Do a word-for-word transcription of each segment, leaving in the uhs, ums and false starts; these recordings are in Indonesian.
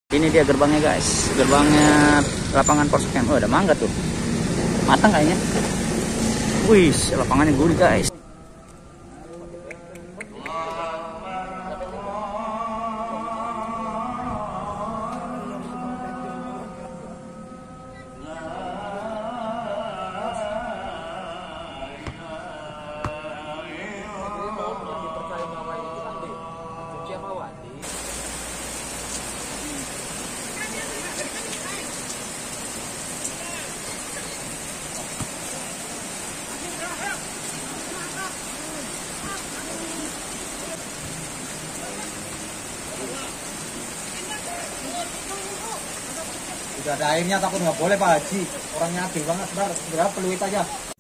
Ini dia gerbangnya guys, gerbangnya lapangan Persecam. Oh, ada mangga tuh, matang kayaknya. Wih, lapangannya gurih guys. Udah ada airnya, takut nggak boleh Pak Haji. Orangnya adil banget, sebentar, segera peluit aja.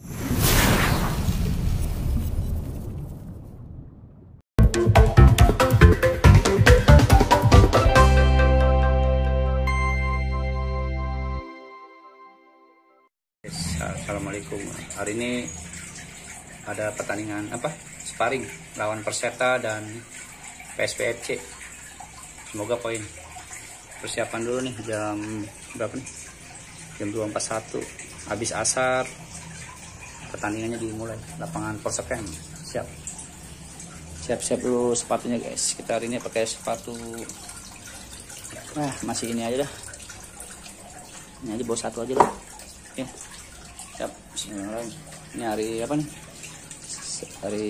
Assalamualaikum. Hari ini ada pertandingan apa? Sparring lawan Perseta dan P S P F C. Semoga poin. Persiapan dulu nih, jam berapa nih? Jam dua empat puluh satu. Habis asar pertandingannya dimulai. Lapangan Persecam. Siap. Siap-siap dulu sepatunya guys. Kita hari ini pakai sepatu. Nah, masih ini aja dah. Ini aja bawa satu aja dah. Oke. Siap. Bismillahirrahmanirrahim. Ini hari apa nih? Hari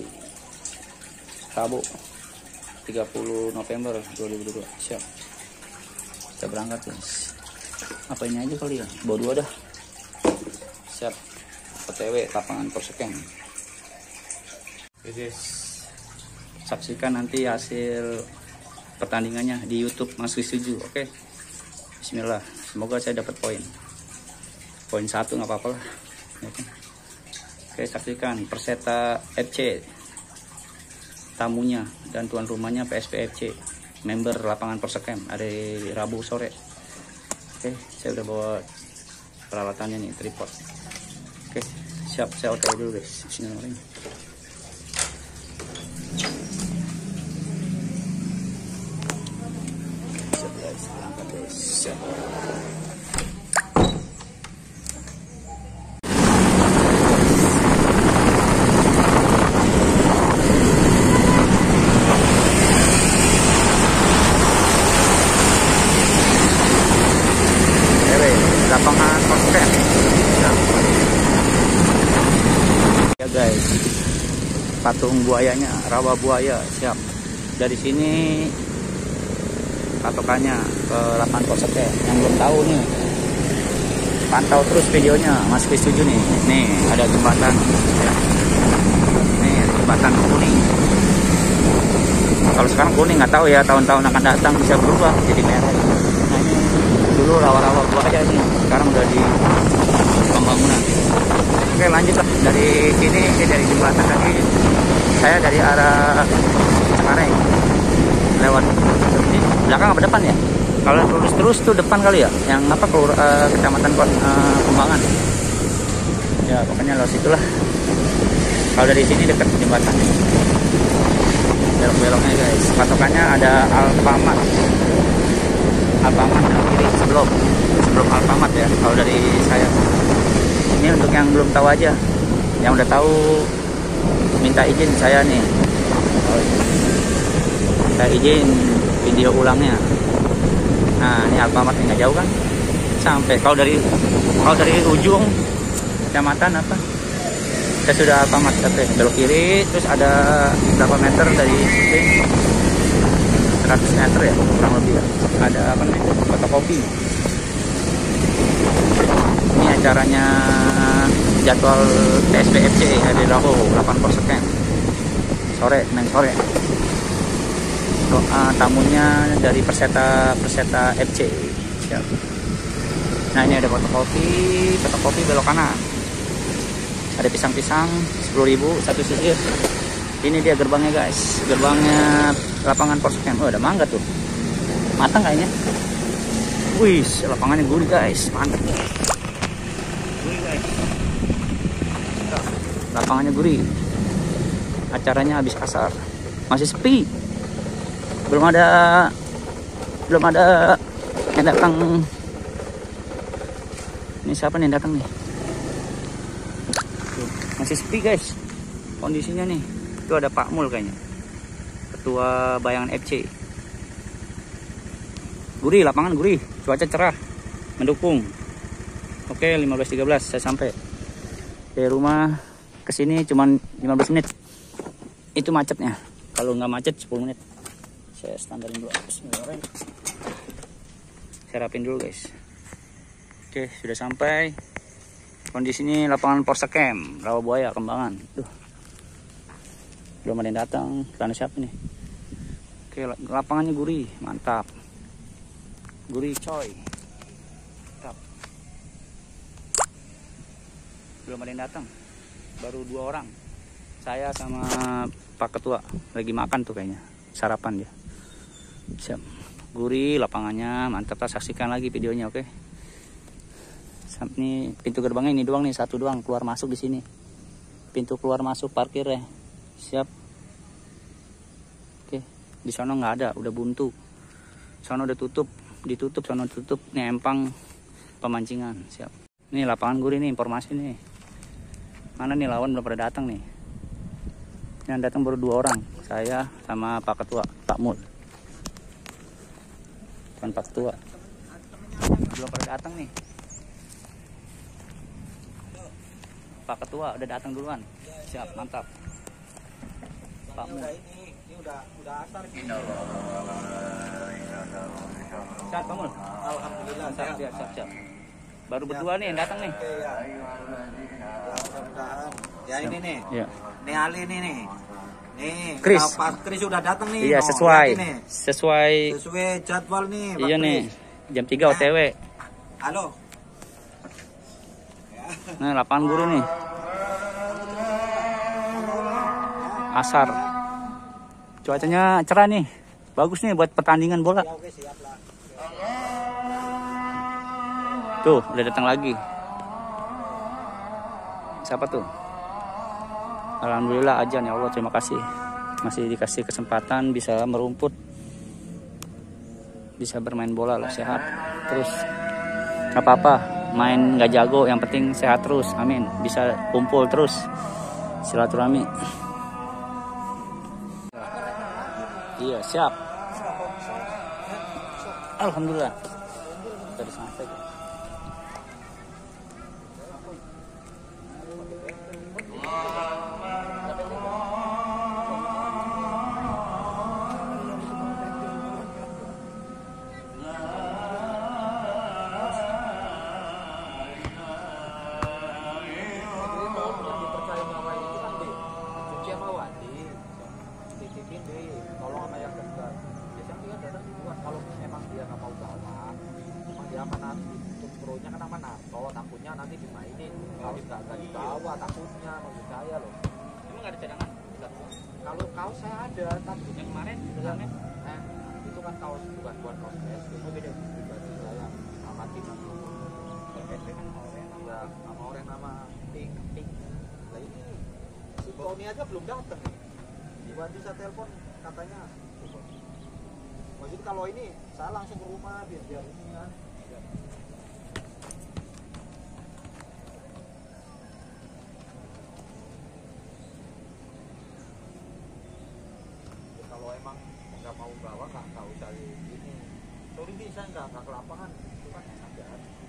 Rabu tiga puluh November dua ribu dua puluh dua. Siap. Kita berangkat guys. Apa ini aja kali ya? Bawa dua dah. Siap. O T W lapangan Persecam. Oke guys. Saksikan nanti hasil pertandingannya di YouTube Mas Setuju. Oke. Bismillah. Semoga saya dapat poin. Poin satu nggak apa-apa lah. Oke, saksikan Perseta F C tamunya dan tuan rumahnya P S P F C, member lapangan Persecam, hari Rabu sore. Oke, saya udah bawa peralatannya nih, tripod. Oke, siap, saya O T W dulu guys. Bismillahirrahmanirrahim. Siap guys, berangkat guys. Siap. Lapangan Persecam. Ya guys, patung buayanya, rawa buaya siap. Dari sini patokannya ke lapangan Persecam. Yang belum tahu nih, pantau terus videonya Mas Setuju nih. Nih ada jembatan ya. Nih ada jembatan kuning. Kalau sekarang kuning nggak tahu ya, tahun-tahun akan datang bisa berubah jadi merah. Nah, ini dulu rawa-rawa buaya nih, sekarang udah di pembangunan. Oke, lanjut lah dari sini. Ini dari jembatan tadi, saya dari arah Cengkareng lewat ini belakang apa depan ya? Kalau lurus terus tuh depan kali ya, yang apa ke uh, kecamatan uh, Kembangan ya, pokoknya lewat situlah. Kalau dari sini dekat jembatan, belok-beloknya guys. Patokannya ada Alfamart. Alfamart kiri sebelum sebelum Alfamart ya, kalau dari saya. Ini untuk yang belum tahu aja, yang udah tahu minta izin saya nih. Saya izin video ulangnya. Nah, ini Alfamart nggak jauh kan? Sampai kalau dari kalau dari ujung kecamatan apa? Saya sudah Alfamart. Oke, belok kiri, terus ada berapa meter dari sini? seratus meter ya, kurang lebih ya. Ada apa namanya? Fotokopi. Ini acaranya jadwal P S P F C hari Rabu lapangan Persecam. Sore, main sore. Doa tamunya dari Perseta Perseta F C. Siap. Nah, ini ada fotokopi, fotokopi belok kanan. Ada pisang-pisang sepuluh ribu satu sisir. Ini dia gerbangnya guys, gerbangnya lapangan Persecam. Oh, ada mangga tuh, matang kayaknya. Wih, lapangannya gurih guys, mantap. Gurih guys, lapangannya gurih. Acaranya habis asar, masih sepi, belum ada belum ada yang datang. Ini siapa nih yang datang nih? Tuh, masih sepi guys kondisinya nih. Itu ada Pak Mul kayaknya, ketua Bayangan F C. Gurih, lapangan gurih, cuaca cerah, mendukung. Oke, lima belas tiga belas saya sampai. Dari rumah ke sini cuman lima belas menit. Itu macetnya. Kalau nggak macet sepuluh menit. Saya standarin dulu. Bismillahirrahmanirrahim. Saya rapin dulu guys. Oke, sudah sampai. Kondisi ini lapangan Porsekem, Rawabuaya, Kembangan. Duh. Belum ada yang datang. Karena siapa nih? Oke, lapangannya gurih, mantap. Gurih coy. Mantap. Belum ada yang datang. Baru dua orang. Saya sama Pak Ketua lagi makan tuh kayaknya. Sarapan dia. Siap. Gurih lapangannya, mantap lah. Saksikan lagi videonya, oke? Ini pintu gerbangnya ini doang nih, satu doang keluar masuk di sini. Pintu keluar masuk parkir ya. Siap. Oke, di sana nggak ada, udah buntu. Sana udah tutup, ditutup, sana tutup. Nih empang pemancingan. Siap. Ini lapangan gurih nih, informasi nih. Mana nih lawan belum pada datang nih. Yang datang baru dua orang, saya sama Pak Ketua, Pak Mul. Bukan Pak Ketua. Belum pada datang nih. Pak Ketua udah datang duluan. Siap, mantap. Pak Mul. Ini udah udah asar. Siap, Pak Mul. Alhamdulillah. Siap, siap, siap, siap. Baru berdua nih yang datang nih. Oke ya. Ya ini nih. Iya. Nih Ali nih nih. Nih, Chris. Pak Chris sudah datang nih. Iya, No, sesuai. lihat nih. Sesuai. Sesuai jadwal nih, Pak Iya Chris. nih. Jam tiga O T W. Halo. Nah, lapangan guru nih. Asar. Cuacanya cerah nih. Bagus nih buat pertandingan bola. Ya, oke, siap lah. Tuh, udah datang lagi. Siapa tuh? Alhamdulillah ajan ya Allah, terima kasih. Masih dikasih kesempatan bisa merumput. Bisa bermain bola lah, sehat. Terus nggak apa-apa, main nggak jago, yang penting sehat terus. Amin. Bisa kumpul terus. Silaturahmi. Iya, siap. Alhamdulillah. Sudah sampai. Takutnya nanti dimainin, kalau nggak nggak dibawa takutnya, maksud saya loh. Emang nggak ada cadangan? Kalau kaos saya ada, tapi Yang kemarin, bilangnya eh, itu kan kaos bukan buat kaos P S P, itu beda pribadi saya sama tim itu. P S P kan orang Ya, sama orang nama Pink Pink. Nah ini si Tony aja belum datang nih. Tiba-tiba saya telepon katanya. Maksudnya kalau ini saya langsung ke rumah biar biar ini kan. Kalau emang nggak mau bawa nggak nggak usah ini. Sorry nih saya nggak nggak ke lapangan, itu kan enak ya.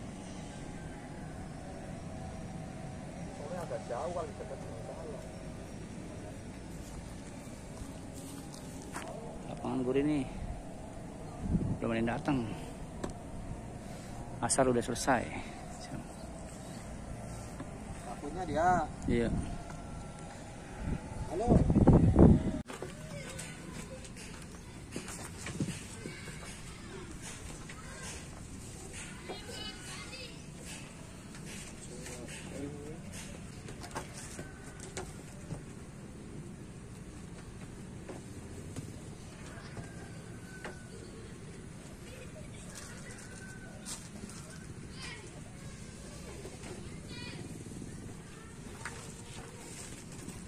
Soalnya agak jauh kali dekat dengan saya. lapangan gurih nih. Belum ada yang datang. Asar udah selesai. Takutnya dia. Iya. Halo.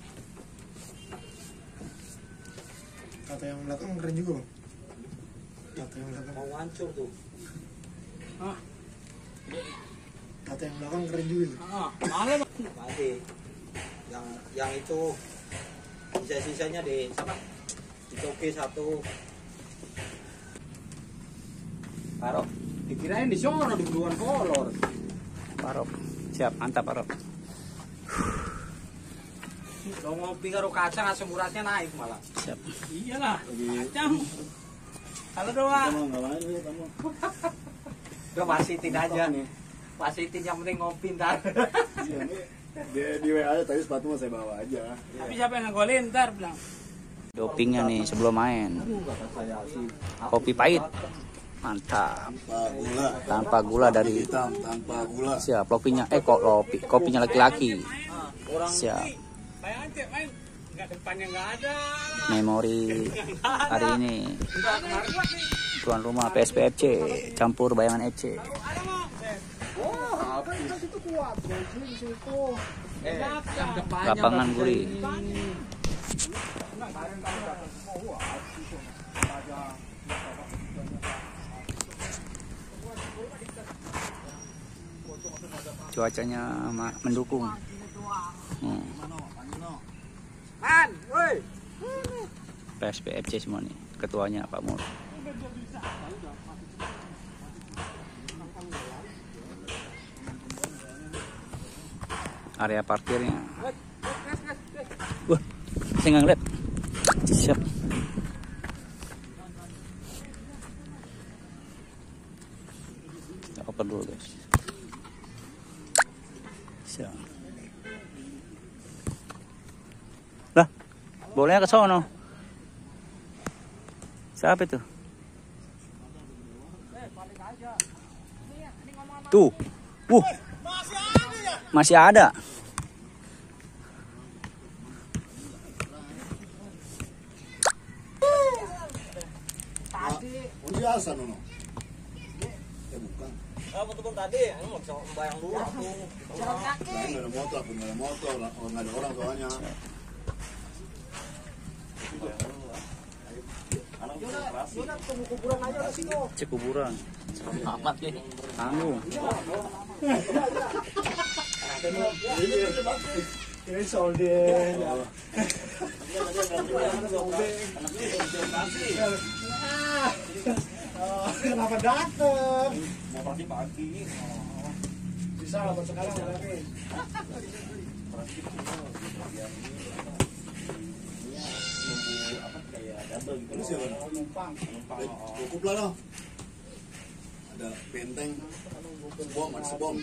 Kata yang belakang keren juga. Mau hancur tuh. Ah, Tata yang belakang keren juga. ah, malam. Mati. Yang yang itu sisa-sisanya di sama ditoke satu. Parok. Dikirain di sono di Beruan Kolor. Parok. Siap, mantap Parok. Lo ngopi karo kacang asam uratnya naik malah. Siap. Iyalah, kacang. Halo doa. Udah wasitin aja nih. Wasitin yang penting ngopi ntar. Di, di W A aja tadi sepatu mau saya bawa aja. Tapi siapa yang ngegolin ntar bilang. Dopingnya nih sebelum main. Kopi pahit. Mantap. Tanpa gula. Tanpa gula dari Hitam tanpa gula. siap. Kopinya eh kok kopi kopinya laki-laki. Orang Siap. Kayak aja main. Enggak depannya enggak ada. Memori hari ini tuan rumah P S P F C campur Bayangan F C. Eh, yang depannya Lapangan gurih. Cuacanya ma- mendukung. Hmm. Man, woi. P S P F C semua nih. Ketuanya Pak Mur. Area parkirnya. Wah, saya nggak ngeliat. Siap. Kita open dulu guys. Siap. Lah, bolanya ke sono. Siapa itu? Tuh. Wuh. Masih ada. Oh biasa nono. Ya bukan. ah betul tadi, ini mau bisa bayang dulu tuh. Nah, nggak ada motor, pun nggak ada motor, nggak ada orang soalnya. Cek kuburan. Amat nih. Tanggung. Ini solden. Kenapa dateng? Mau pagi-pagi. Bisa lah buat sekarang lagi. Ini siapa? Penumpang. Cukup lah loh. Ada benteng, bom, ada sebom.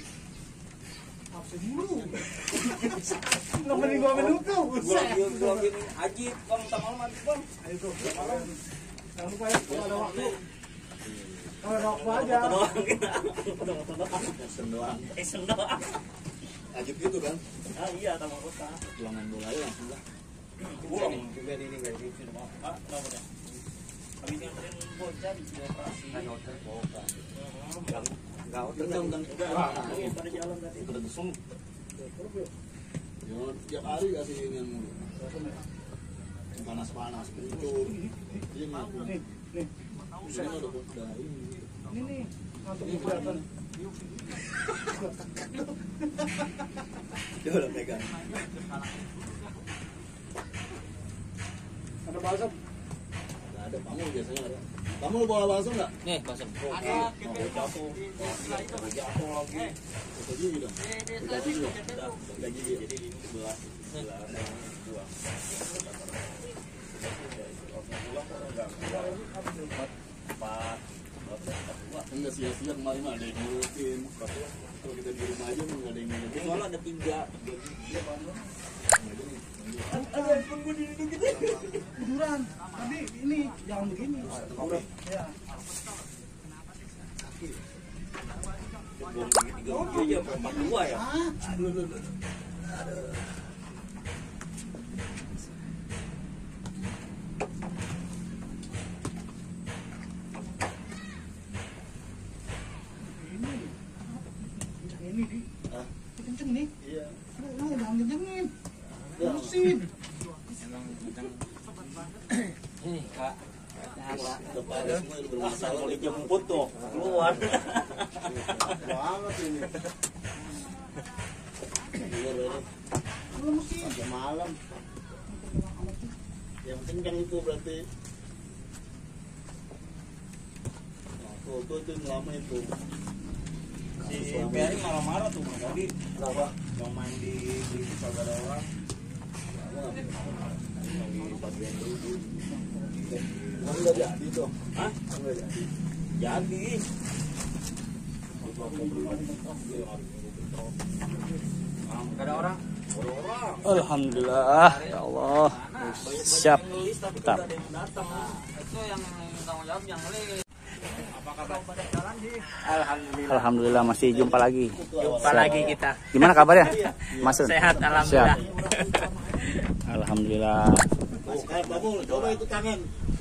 Nomor lima menit tuh. Gua lagi gua lagi Haji, Bang, sama malam Bang. Ayo tuh, jangan lupa ya, kalau ada waktu. Kalau ada waktu aja. Esen doang. Esen doang. Ajib gitu kan? Ah iya, sama kota. Pulangan bola aja langsung lah. Pulang juga ini guys, itu Pak. Pak, kenapa ya? Habis nganterin bocah di operasi. Kan hotel boka. Enggak enggak hotel dan pada jalan tadi. Udah besok. Ya, tiap hari kasih ini mulu. Panas-panas, kencur. Iya nih. Nih. Ini udah udah ini. Ini nih. Ngantuk kelihatan. Dia udah pegang. Ada balsam? Nggak ada, kamu biasanya ada. Kamu bawa balsam nggak? Nih, pasang. Ada Mau jatuh. Mau jatuh lagi. Kita gigi dong. Kita gigi dong. Kita gigi. Jadi sebelah sebelah dua. Empat. Enggak sia-sia kemarin mah ada yang ngurusin. Kalau kita di rumah aja nggak ada yang ngurusin. Soalnya ada tiga. Ada yang tunggu di situ gitu. Tiduran. Tapi ini jangan begini. Ya. Bom tiga aja empat dua ya. Aduh, aduh, aduh. Ini di, kenceng nih. Iya. Lu jangan kencengin. Terusin. Emang kencang. Ini Kak, Depan semua itu bermasalah. Mau dijemput tuh keluar. Banget ini. Belum mesti jam malam. Yang kencang itu berarti. Nah, tuh, tuh itu yang lama itu. Si Ferry marah-marah tuh tadi. Kenapa? Yang main di di kagak ada orang. Lagi bagian dulu. Kan udah jadi tuh. Hah? Udah jadi. Jadi. Gak ada orang. Orang. Alhamdulillah, ya Allah. Siap. Mantap. Itu yang tanggung jawab yang lain. Apa kabar pada jalan sih? Alhamdulillah. Alhamdulillah masih jumpa lagi. Jumpa Siap. lagi kita. Gimana kabarnya? Mas Sun? Sehat alhamdulillah. Siap. Alhamdulillah. Sekarang kamu coba itu tangan.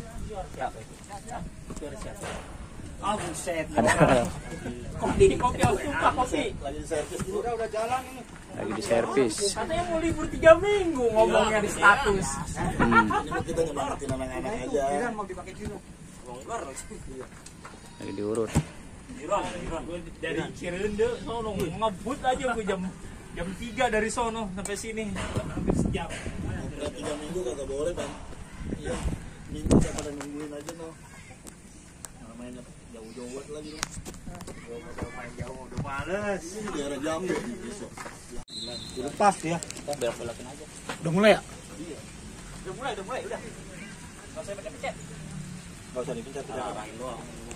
Oh buset. Ada Kopi kopi suka kopi. Lagi servis dulu. Udah udah jalan ini. lagi di servis. Katanya mau libur tiga minggu ngomongnya di status. Hmm, Ini kita nyemangatin anak-anak aja. Jiran mau dipakai dulu. Longgar. lagi diurut. Jiran, jiran. Gue dari Cirende sono ngebut aja gue jam jam tiga dari sono sampai sini. Hampir sejam. Udah tiga minggu kagak boleh bang. Iya. Minggu saya pada nungguin aja no. Namanya jauh-jauh lagi no. Main jauh udah males. Ini daerah Jambi besok. Udah pas ya. Kita belok-belokin aja. Udah mulai ya? Udah mulai, udah mulai, udah. Enggak usah pencet-pencet. Enggak usah dipencet udah arahin doang.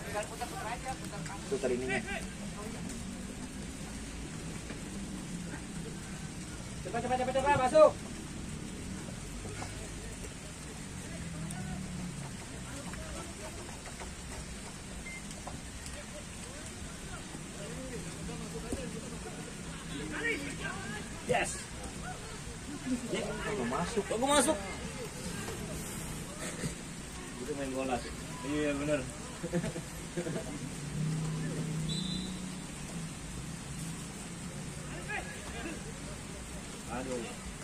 Putar ininya. Cepat cepat cepat cepat masuk. Yes. Mau masuk. Aku masuk. Itu main bola sih. Iya benar. Aduh.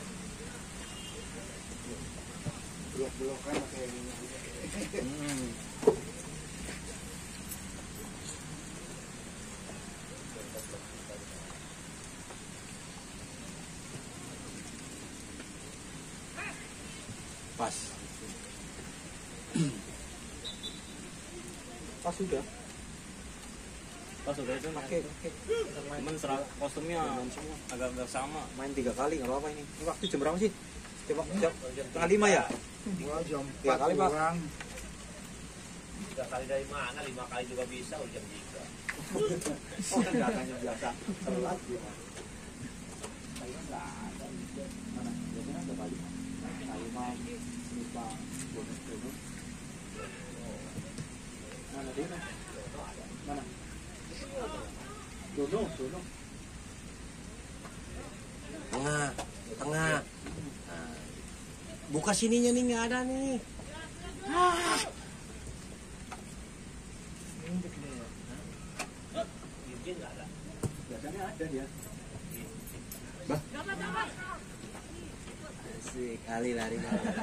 Blok-blokan kayak gini. Hmm. Pas. Pas sudah. Pas udah itu Oke, oke. cuman serag kostumnya agak-agak sama. Main tiga kali nggak apa-apa ini. Ini waktu jam berapa sih? Coba jam setengah lima ya? Dua jam. Tiga kali pak. Tiga kali dari mana? Lima kali juga bisa udah jam tiga. Oh kan datangnya biasa. Telat gimana? Mana? Biasanya ada kali. Lima, lima, bonus bonus. Mana dia? Mana? Dono, dono. Tengah, tengah. Nah, buka sininya nih nggak ada nih. Biasanya ada ya. Asik kali lari.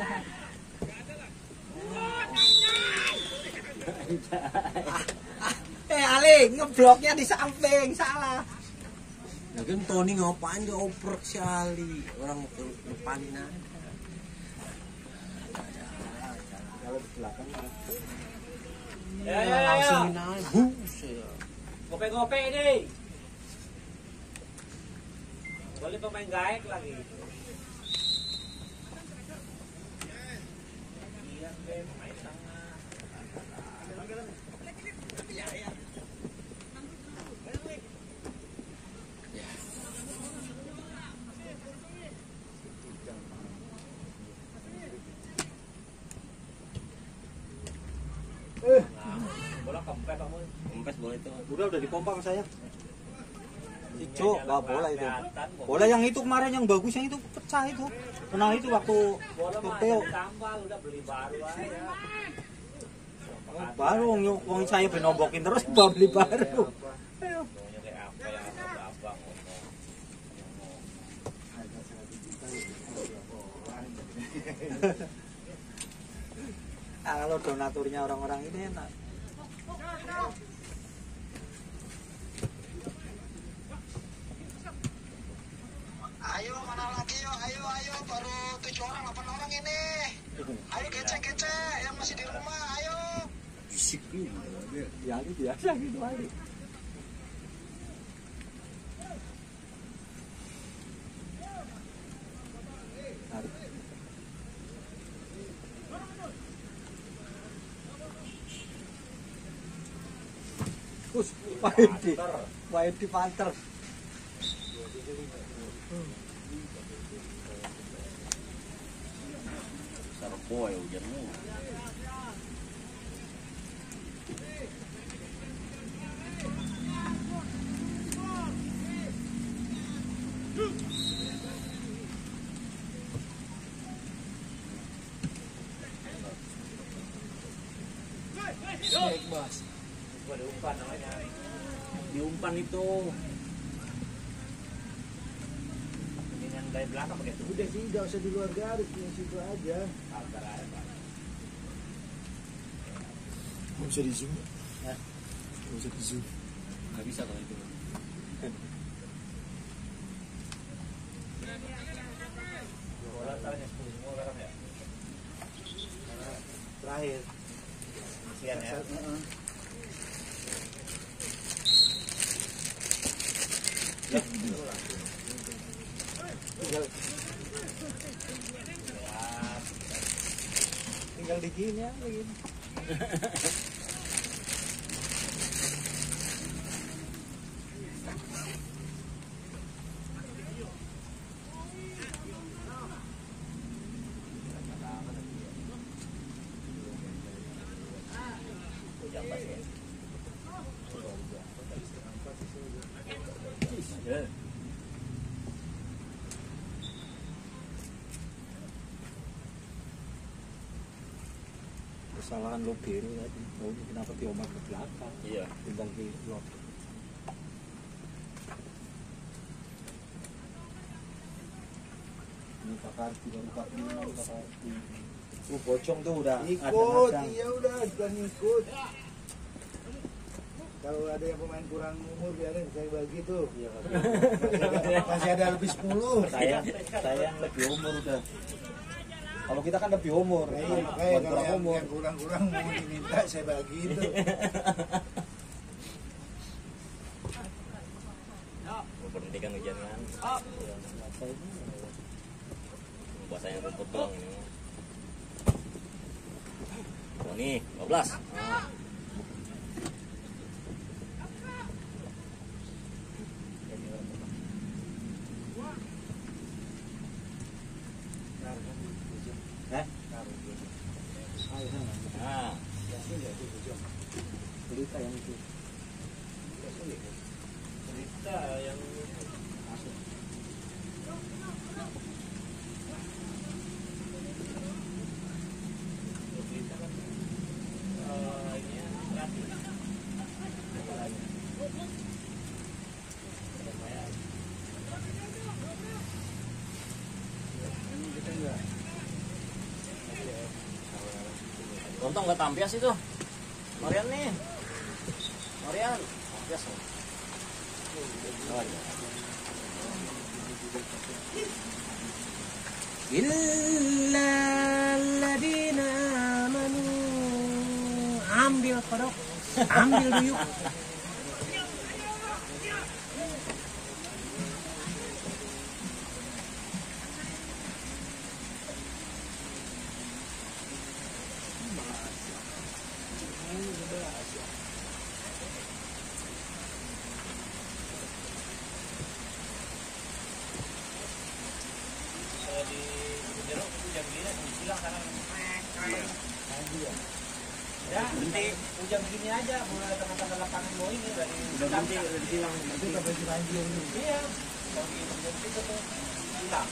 Eh Ali ngebloknya di samping salah. Nah kan Tony ngapain dia oper sekali orang ke depanin aja. Kalau di belakang mana? Ya ya ya. Langsungin aja. Buset. Gope-gope ini. Boleh pemain gaek lagi. Iya, pemain tengah. Eh, Bola kempes kamu. Kempes boleh itu. udah udah dipompa sama saya. Ijo, Jalan nggak bola itu. kelihatan, Bola yang itu kemarin yang bagus yang itu pecah itu. Pernah itu waktu bola mah Teo. ada tambal udah beli baru aja. Baru wong wong saya benobokin terus bawa beli baru. Ayo. Maunya kayak apa yang abang-abang ngomong. Ah, kalau donaturnya orang-orang ini enak. Ayo mana lagi yo, ayo ayo baru tujuh orang delapan orang ini. Ayo kece kece yang masih di rumah, ayo. Bisik juga. Ya ini biasa gitu aja. Kus, main di, main di panter. Sarboy hujanmu. Baik, Bos. Ada umpan namanya. Diumpan itu. Ini yang dari belakang pakai itu. Udah sih, nggak usah di luar garis, di situ aja. Altar aja, Pak. Nggak bisa di zoom. Nggak bisa di zoom. Nggak bisa kalau itu. Bola taranya sepuluh semua sekarang ya. Terakhir. Kasihan ya. Tinggal tinggal digini ya, begini. Ya. Kesalahan lo biru tadi. Oh, kenapa diomak ke belakang? Iya. Timbang di blok. Ini Pak Karti, baru Pak Bima, Pak Karti. Tuh pocong tuh udah Ikut, iya udah, bukan ikut. Kalau ada yang pemain kurang umur biarin saya bagi tuh. Iya, Masih ada, masih ada lebih sepuluh. saya saya yang lebih umur udah. Kalau kita kan lebih umur, Iya, bukan makanya kalau kurang yang, umur. yang kurang-kurang mau diminta saya bagi itu. Berhentikan hujan kan. Bahasanya rumput doang ini. Oh nih, dua belas. Nah. Eh? Nah, Berita yang itu. Cerita yang cerita kan eh, ini ya, gratis. Lontong nggak tampias itu. Marian nih. Marian, tampias. Oh, iya. Illalladzina amanu. Ambil kodok, ambil duyuk. Kalau di Jeruk itu jam gini disilang karena ya berhenti hujan begini aja mulai tengah-tengah lapangan mau ini dari Udah berhenti, udah disilang. Itu sampai Ciranjur nih. iya kalau di hujan itu tuh hilang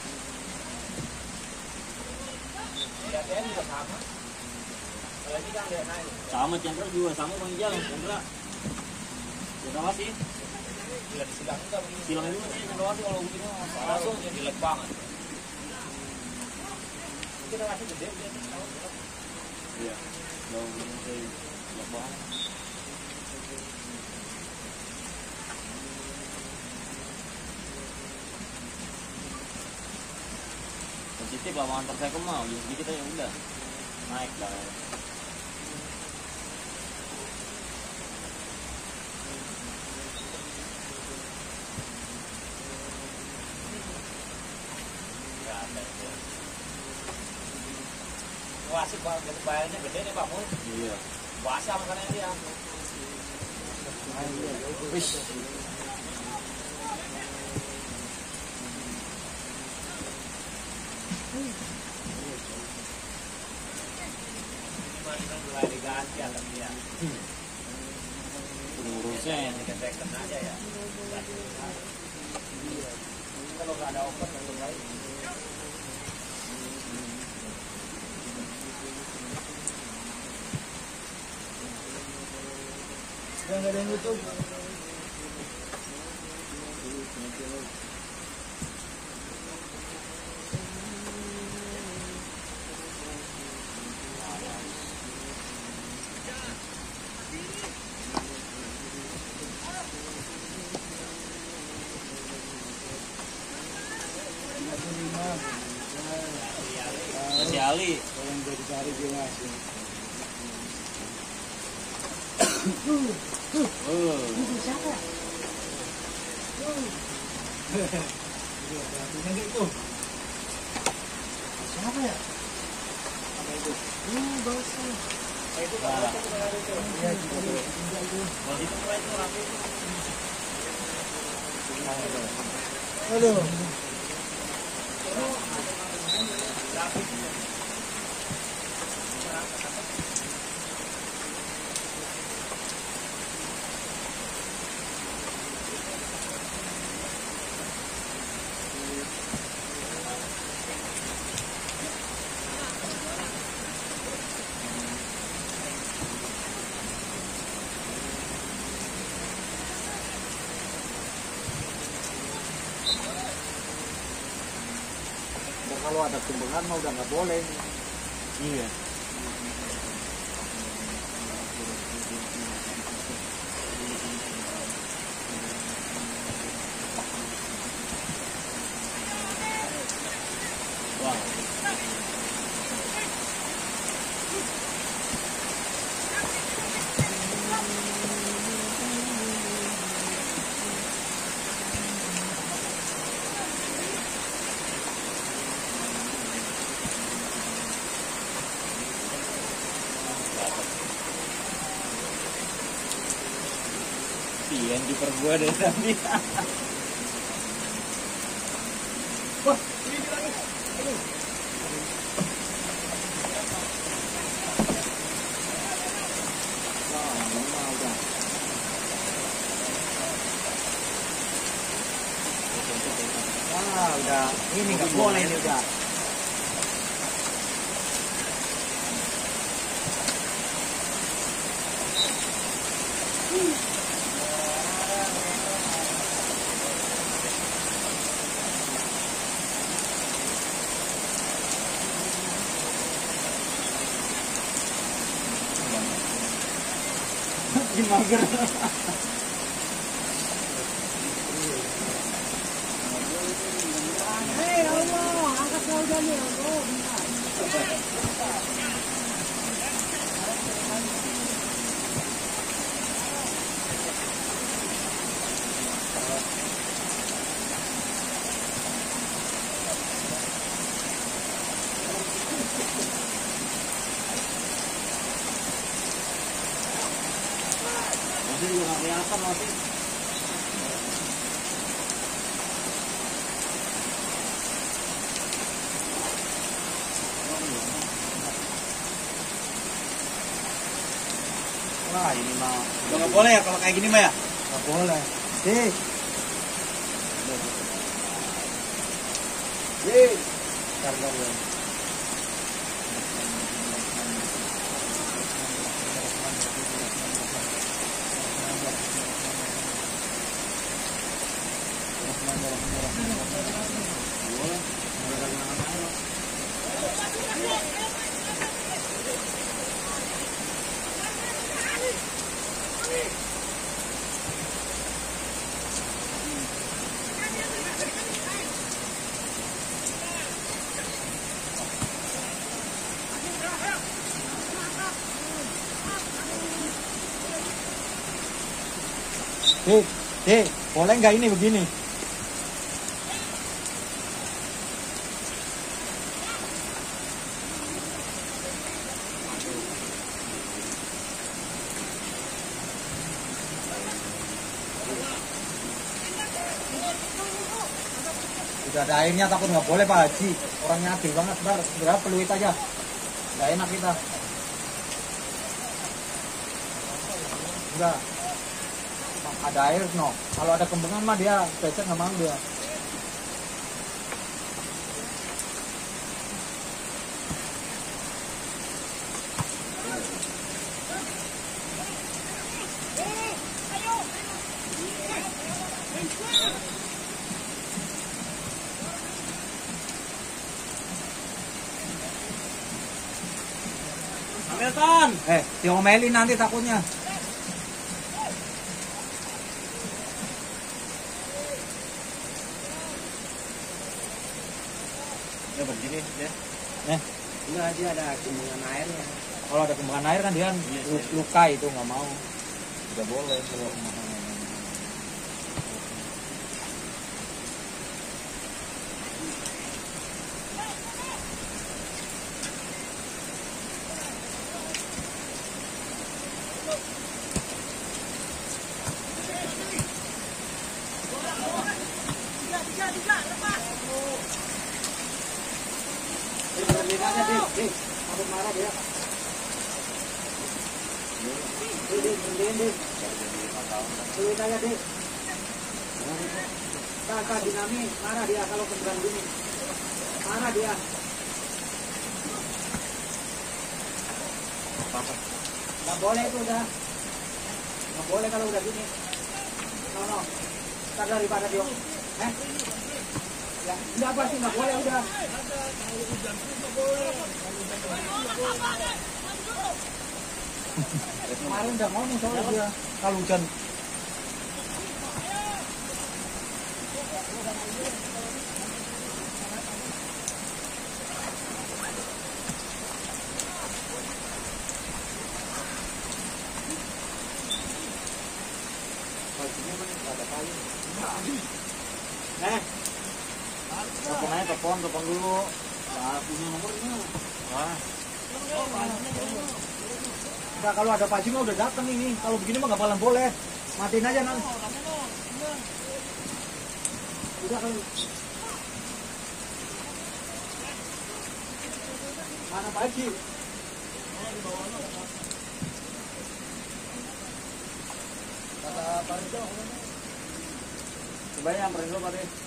ya dia juga sama kalau ini kan dia naik Sama Chandra juga sama Bang Ijal. Chandra. Chandra sih. bila disilang enggak begini Silangnya dulu sih Chandra sih kalau begini langsung jadi lek banget kita masih gede dia tuh tahu Iya. Jauh ini saya jauh banget. Positif lawan Perseko mau, jadi kita ya udah naik lah. Wasit bayarnya gede nih Pak Mul. Iya. Puasa makannya dia. Wish. Ini mulai diganti atau dia. Urusnya Second aja ya. Kalau nggak ada open langsung baik. Udah nggak ada yang YouTube. Satu lima. si Ali. Yang udah dicari jelas. Oh. Siapa? Artinya gitu. Siapa ya? Apa itu? Hmm, bangsa. Itu kalau itu kita ada itu. Iya, juga itu. Juga itu. Kalau itu mulai itu rapi. Aduh. Kalau ada tumbuhan mah udah nggak boleh. Iya. Wow. Yang diperbuat dari tadi. Wah, ini lagi. Aduh. Wah, ini mah udah. Wah, udah. Ini nggak boleh ini udah. Mager. Hei Allah, angkat saudaranya Allah. Masih juga nggak kelihatan masih. Wah, ini mah Udah nggak boleh ya kalau kayak gini mah ya. Nggak boleh. Hei. Hei. Karena ya. Dek, dek, boleh nggak ini begini? Udah ada airnya takut nggak boleh Pak Haji. Orangnya adil banget, bar. Berapa peluit aja. Nggak enak kita. Enggak. Ada air no. Kalau ada kembengan mah dia becek nggak mau dia. Hamilton. Eh, diomelin nanti takutnya. Ya begini ya. Eh, Enggak, dia ada kembangan airnya. kalau ada kembengan air kan dia Iya, lu- iya. luka itu nggak mau. Tidak boleh kalau kembengan air. Kakak dinamis, marah dia kalau kembengan gini. Marah dia. Nggak boleh itu udah. Nggak boleh kalau udah gini. No, no. Ntar daripada dia. Eh? Ya, nggak apa sih, nggak boleh udah. Kemarin udah ngomong soal dia. Kalau hujan. Eh, telepon aja, telepon, telepon dulu. Nah, punya nomornya. Wah. Nah, kalau ada Pak Haji mah udah datang ini. Kalau begini mah nggak bakalan boleh. Matiin aja nan. Udah kalau. Mana Pak Haji? Kata Pak Rido. Coba ya, Pak Rido, Pak Rido.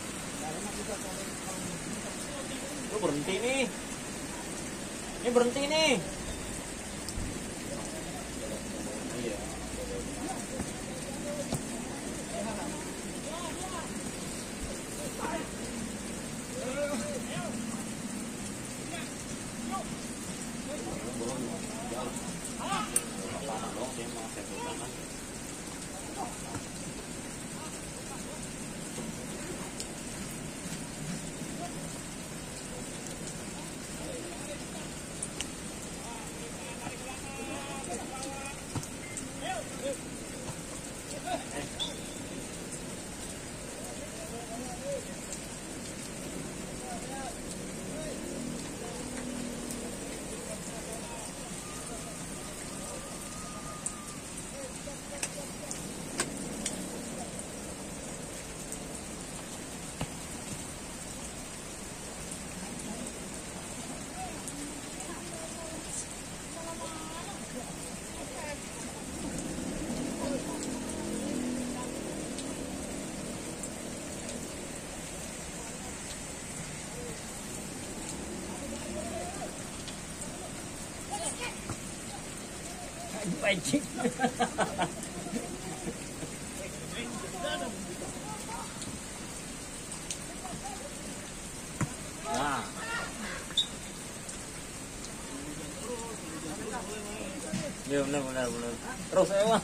Lu berhenti nih. Ini berhenti nih. Iya. Pancing. Nah. Ya benar benar benar. Terus emang.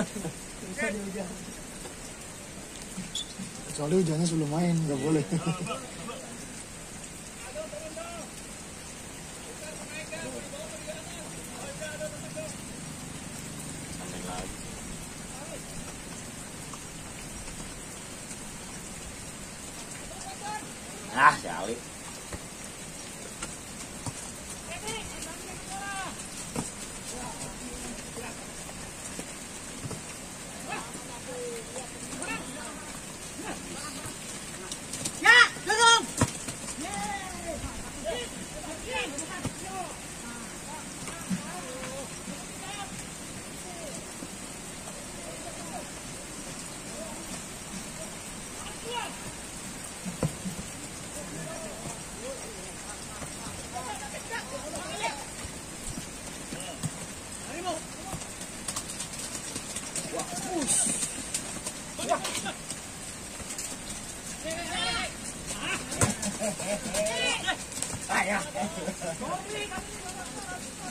Kecuali hujannya sebelum main, nggak boleh. Sampai lagi.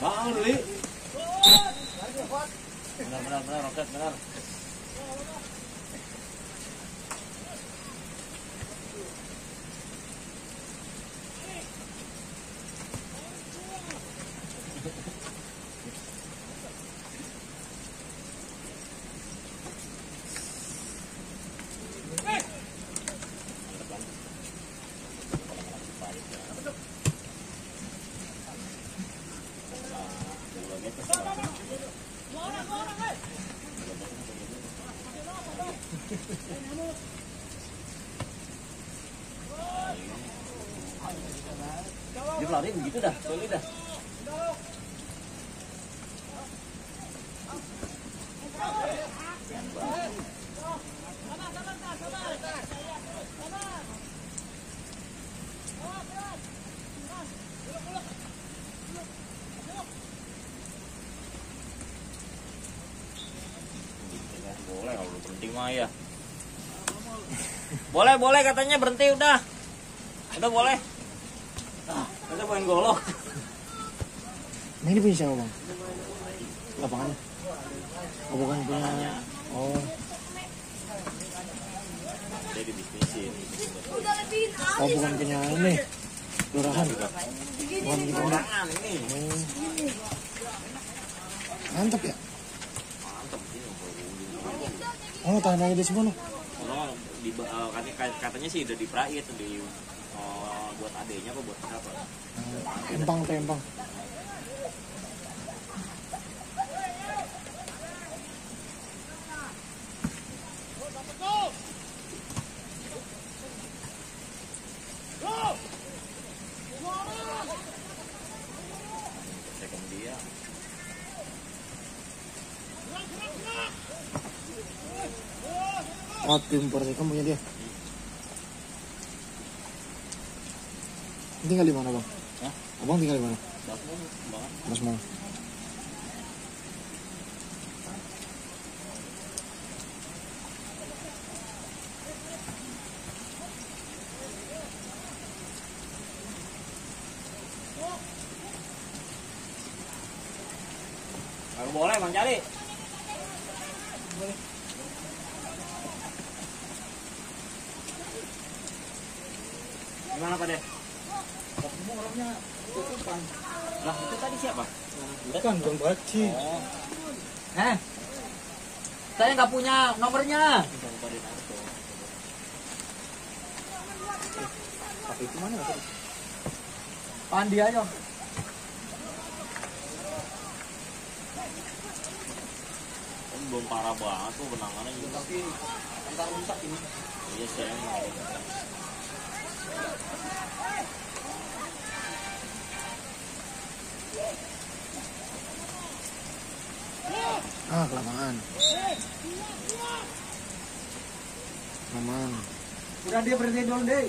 Bang, Li. Benar, benar, benar, roket, benar. Dia lari begitu dah, solid dah. Boleh kalau berhenti mah ya. Boleh, boleh katanya berhenti udah. Udah boleh. Ah, kita main golok. Nah ini punya siapa bang? Lapangannya? Oh bukan punya. Oh. Jadi bisnisin. Oh bukan punya ini. Kelurahan. Bukan punya orang. Ini. Oh. Mantap ya. Mantap sih. Oh tahan aja di semua loh. Kalau di uh, katanya, katanya sih udah diprait di uh, buat adenya apa buat siapa? Tempang tempang. Saya kemudian. Oh tim Perseka punya dia. Tinggal di mana bang? Hah? Abang tinggal di mana? Dasmu banget. Mas mau. Kalau boleh Bang Cali. Gimana Pak deh? Semua orangnya tutupan. Lah itu tadi siapa? Bukan bang Baci. Oh, Eh, saya nggak punya nomornya. Bang Pak Denarto. Tapi itu mana? Pandi aja. Kan belum parah banget tuh benangannya juga. Tapi entar rusak ini. Iya sih emang. Ah kelamaan. Kelamaan. Udah dia berhenti dulu deh.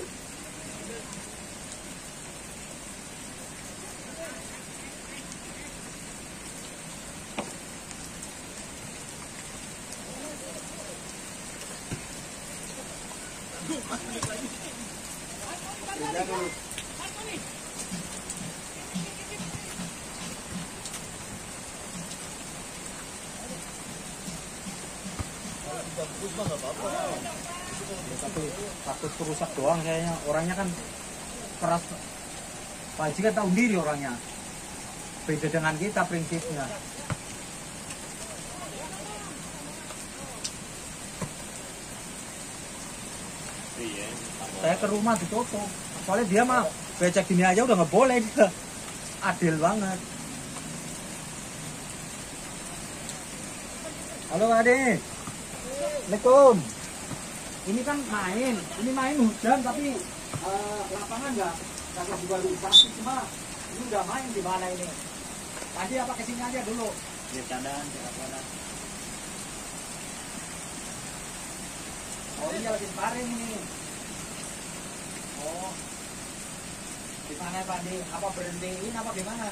Tapi takut rusak doang kayaknya. Orangnya kan keras. Pak Haji kan tahu diri orangnya. Beda dengan kita prinsipnya. Iya. Saya ke rumah ditutup. Soalnya dia mah becek gini aja udah nggak boleh dia. Adil banget. Halo Pak Ade. Assalamualaikum. Ini kan main, ini main hujan tapi uh, lapangan nggak nggak dibarisasi, cuma ini udah main di mana ini? Tadi apa kesini aja dulu? Dia cadan, dia cadan. Oh ini lagi sparring ini. Oh, di mana Pak Ade? Apa berhentiin apa gimana?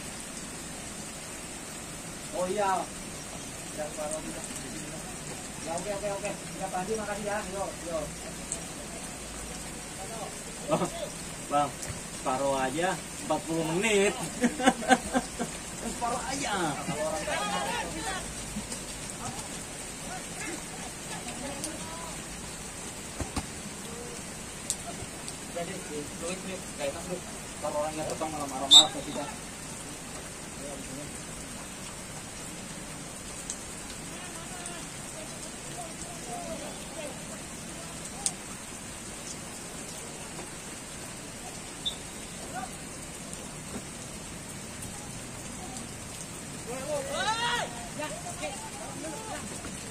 Oh iya. Dan baru kita. Ya oke oke oke. Ya Pak Ade makasih ya. Yo yo. Bang, separuh aja empat puluh menit.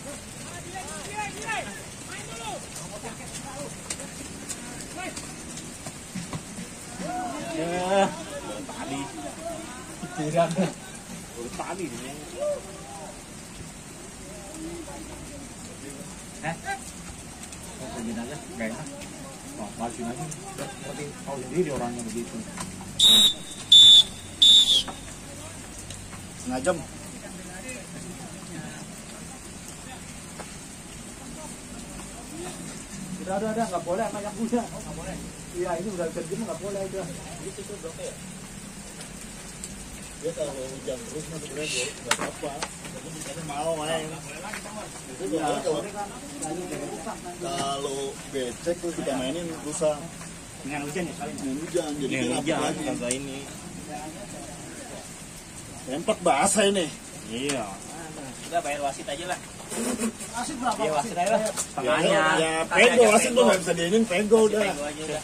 Ya, tadi. Pikiran. Udah tadi nih. Eh? Mau pergi aja? Gak enak. Oh, masukin aja. Tapi tahu sendiri orangnya begitu. Setengah jam. Udah, udah, udah, nggak boleh sama yang muda. Oh, nggak boleh. Iya, ini udah kerja nggak boleh itu. Itu tuh berapa ya? Dia kalau hujan terus mah sebenarnya nggak apa-apa. Tapi misalnya mau main. Itu Ya, kalau boleh kan. kalau becek terus kita mainin rusak. Dengan hujan ya kali. Dengan hujan jadi Ini kita hujan, lagi. kagak ini. Tempat basah ini. Iya. Udah bayar wasit aja lah. Asyik berapa? Iya wasit aja lah. Ya, Setengahnya. ya pego wasit tuh nggak bisa diinin pego udah. Pego aja udah.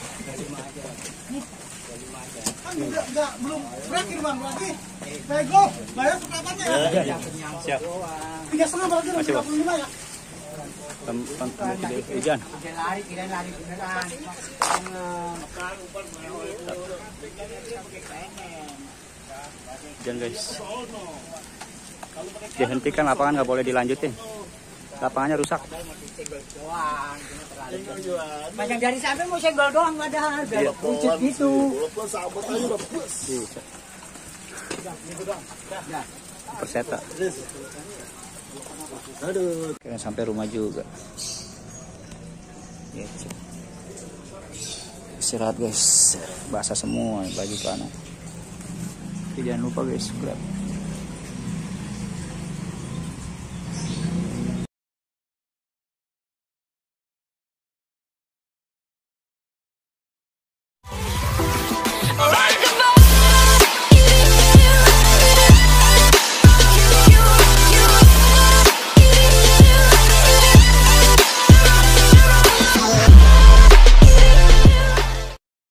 Kan udah, udah belum berakhir bang lagi. Pego, bayar berapanya ya? Ya, ya. Siap. Tiga setengah berarti Masih, tiga Bang. puluh lima ya? Tem- tem- tem- tidak hujan. lari, kira lari beneran. Hujan guys. Dihentikan lapangan, nggak boleh dilanjutin. Lapangannya rusak. Doang, banyak dari sampai mau senggol doang padahal biar Iya. pucet gitu. Bola plus sahabat aja udah plus. Bisa. Perseta. Aduh. Kira sampai rumah juga. Gitu. Istirahat guys. Basah semua baju celana. Tapi jangan lupa guys, subscribe.